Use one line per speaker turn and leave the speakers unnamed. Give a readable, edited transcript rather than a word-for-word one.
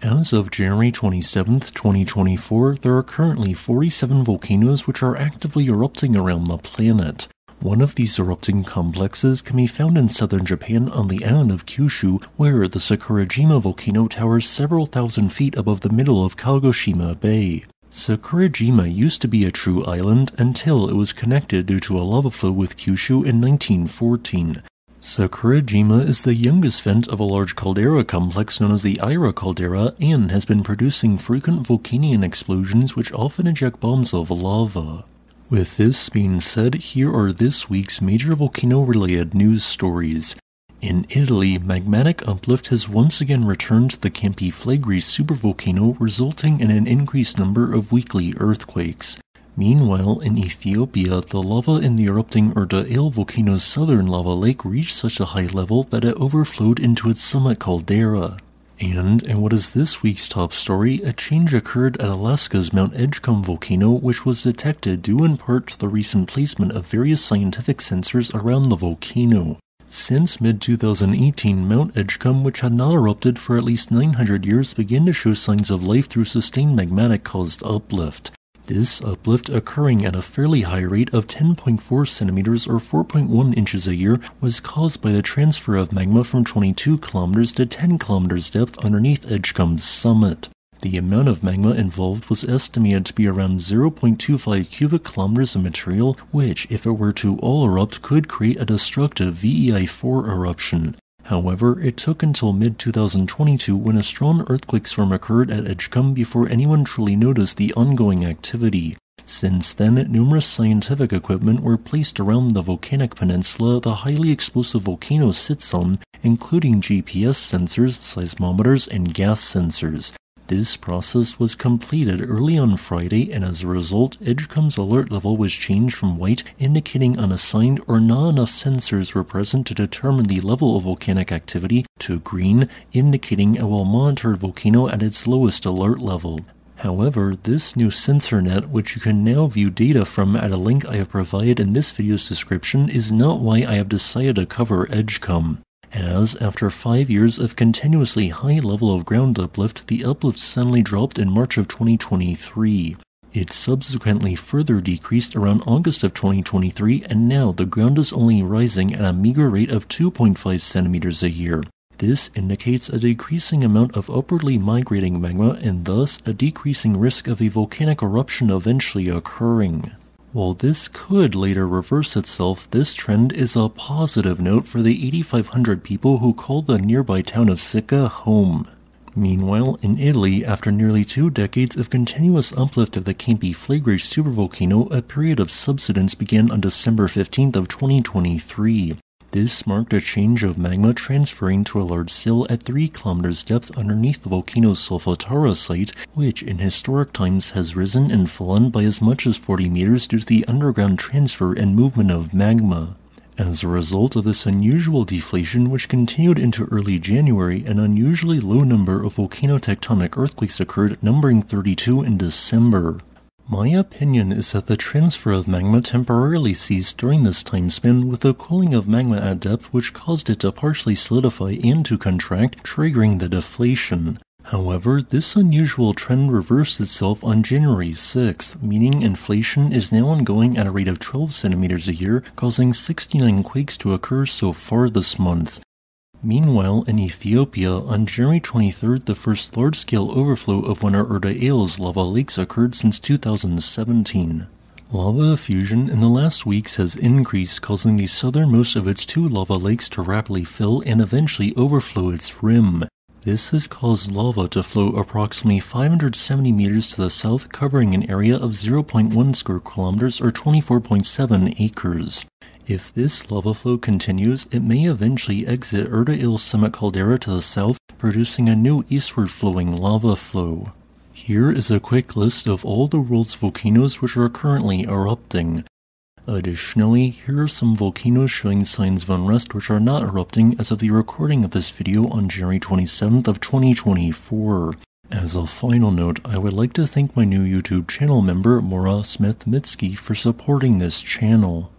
As of January 27, 2024, there are currently 47 volcanoes which are actively erupting around the planet. One of these erupting complexes can be found in southern Japan on the island of Kyushu, where the Sakurajima volcano towers several thousand feet above the middle of Kagoshima Bay. Sakurajima used to be a true island until it was connected due to a lava flow with Kyushu in 1914. Sakurajima is the youngest vent of a large caldera complex known as the Ira caldera and has been producing frequent volcanic explosions which often eject bombs of lava. With this being said, here are this week's major volcano-related news stories. In Italy, magmatic uplift has once again returned to the Campi Flegrei supervolcano, resulting in an increased number of weekly earthquakes. Meanwhile, in Ethiopia, the lava in the erupting Erta Ale volcano's southern lava lake reached such a high level that it overflowed into its summit caldera. And in what is this week's top story, a change occurred at Alaska's Mount Edgecumbe volcano, which was detected due in part to the recent placement of various scientific sensors around the volcano. Since mid-2018, Mount Edgecumbe, which had not erupted for at least 900 years, began to show signs of life through sustained magmatic-caused uplift. This uplift, occurring at a fairly high rate of 10.4 centimeters or 4.1 inches a year, was caused by the transfer of magma from 22 kilometers to 10 kilometers depth underneath Edgecumbe's summit. The amount of magma involved was estimated to be around 0.25 cubic kilometers of material, which, if it were to all erupt, could create a destructive VEI-4 eruption. However, it took until mid-2022 when a strong earthquake storm occurred at Edgecumbe before anyone truly noticed the ongoing activity. Since then, numerous scientific equipment were placed around the volcanic peninsula the highly explosive volcano sits on, including GPS sensors, seismometers, and gas sensors. This process was completed early on Friday, and as a result, Edgecumbe's alert level was changed from white, indicating unassigned or not enough sensors were present to determine the level of volcanic activity, to green, indicating a well-monitored volcano at its lowest alert level. However, this new sensor net, which you can now view data from at a link I have provided in this video's description, is not why I have decided to cover Edgecumbe. As, after 5 years of continuously high level of ground uplift, the uplift suddenly dropped in March of 2023. It subsequently further decreased around August of 2023, and now the ground is only rising at a meager rate of 2.5 centimeters a year. This indicates a decreasing amount of upwardly migrating magma and thus a decreasing risk of a volcanic eruption eventually occurring. While this could later reverse itself, this trend is a positive note for the 8,500 people who call the nearby town of Sitka home. Meanwhile, in Italy, after nearly 2 decades of continuous uplift of the Campi Flegrei supervolcano, a period of subsidence began on December 15th of 2023. This marked a change of magma transferring to a large sill at 3 kilometers depth underneath the volcano's Solfatara site, which in historic times has risen and fallen by as much as 40 meters due to the underground transfer and movement of magma. As a result of this unusual deflation, which continued into early January, an unusually low number of volcanotectonic earthquakes occurred, numbering 32 in December. My opinion is that the transfer of magma temporarily ceased during this time span with the cooling of magma at depth, which caused it to partially solidify and to contract, triggering the deflation. However, this unusual trend reversed itself on January 6th, meaning inflation is now ongoing at a rate of 12 centimeters a year, causing 69 quakes to occur so far this month. Meanwhile, in Ethiopia, on January 23rd, the first large-scale overflow of one of Erta Ale's lava lakes occurred since 2017. Lava effusion in the last weeks has increased, causing the southernmost of its 2 lava lakes to rapidly fill and eventually overflow its rim. This has caused lava to flow approximately 570 meters to the south, covering an area of 0.1 square kilometers or 24.7 acres. If this lava flow continues, it may eventually exit Erta Ale's summit caldera to the south, producing a new eastward-flowing lava flow. Here is a quick list of all the world's volcanoes which are currently erupting. Additionally, here are some volcanoes showing signs of unrest which are not erupting as of the recording of this video on January 27th of 2024. As a final note, I would like to thank my new YouTube channel member, Mora Smith-Mitski, for supporting this channel.